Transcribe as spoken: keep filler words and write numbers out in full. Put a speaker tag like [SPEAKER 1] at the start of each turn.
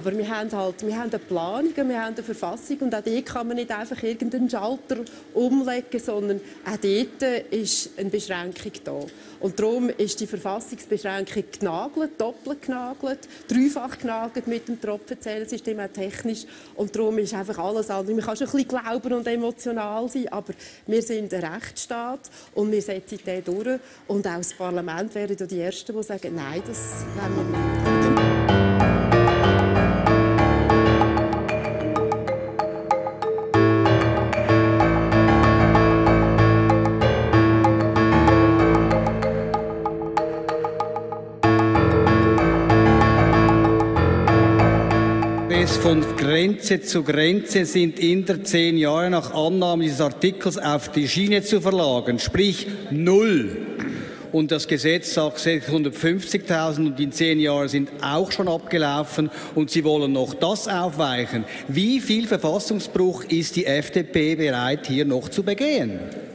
[SPEAKER 1] Aber wir haben halt, wir haben eine Planung, wir haben eine Verfassung und auch dort kann man nicht einfach irgendeinen Schalter umlegen, sondern auch dort ist eine Beschränkung da. Und darum ist die Verfassungsbeschränkung genagelt, doppelt genagelt, dreifach genagelt mit dem Tropfenzählsystem, auch technisch. Und darum ist einfach alles andere. Man kann schon ein bisschen glauben und emotional sein, aber wir sind ein Rechtsstaat und wir setzen den durch. Und auch das Parlament wäre die Ersten, die sagen, nein, das wollen wir nicht.
[SPEAKER 2] Von Grenze zu Grenze sind in der zehn Jahre nach Annahme dieses Artikels auf die Schiene zu verlagern, sprich null. Und das Gesetz sagt sechshundertfünfzigtausend und die zehn Jahre sind auch schon abgelaufen und Sie wollen noch das aufweichen. Wie viel Verfassungsbruch ist die F D P bereit, hier noch zu begehen?